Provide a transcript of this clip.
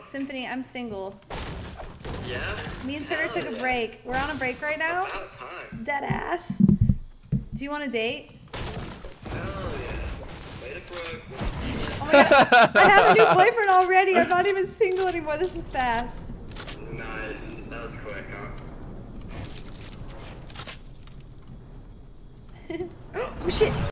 Symphony, I'm single. Yeah? Me and Turner took a break. We're on a break right now. About time. Dead ass. Do you want to date? Hell yeah. Way to croak. Oh my god. I have a new boyfriend already. I'm not even single anymore. This is fast. Nice. That was quick, huh? Oh shit.